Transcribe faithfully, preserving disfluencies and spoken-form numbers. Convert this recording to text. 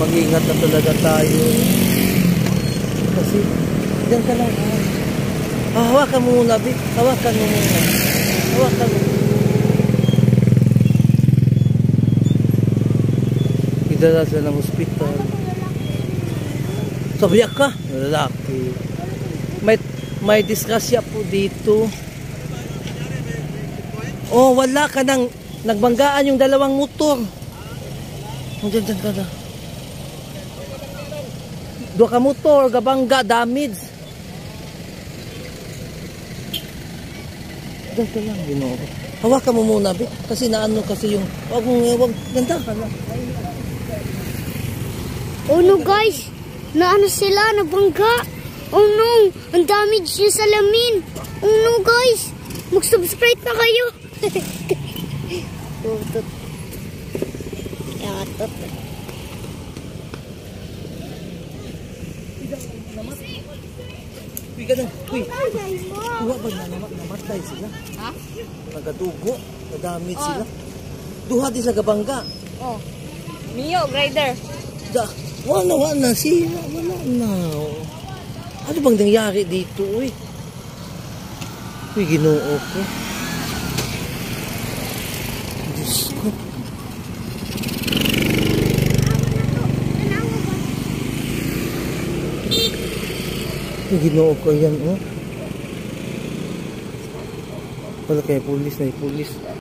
mag-ingat na talaga tayo. Kasi, diyan ka lang. Ah, hawakan mo muna, Bi. Hawakan mo muna. Hawakan mo. Idala sa ng hospital. Sabiyak ka? Lalaki. May, may disgrasya po dito. Oh, wala ka nang nagbanggaan yung dalawang motor. Oh, dyan, dyan ka na. Dua ka motor, gabangga, damage. Dyan ka lang, Ginoo. Hawakan mo muna, Bi. Kasi naano kasi yung, wag mong, wag, ganda ka na. Oh no guys, naano sila, nabangga. Oh no, ang damage yung salamin. Oh no guys, mag-subscribe na kayo. Tutot. Yatot. Uy, ganun. Uy, duha ba na namatay sila? Ha? Nagadugo, nadamage oh. Sila. Duha di sa gabangga. Oh, Mio, rider. Da, wala, wala sila, wala na. Ano bang nangyari dito, uy? Uy, Ginoo ko. Diyos ko. Uy, Ginoo ko yan, oh. Wala kaya pulis na, pulis.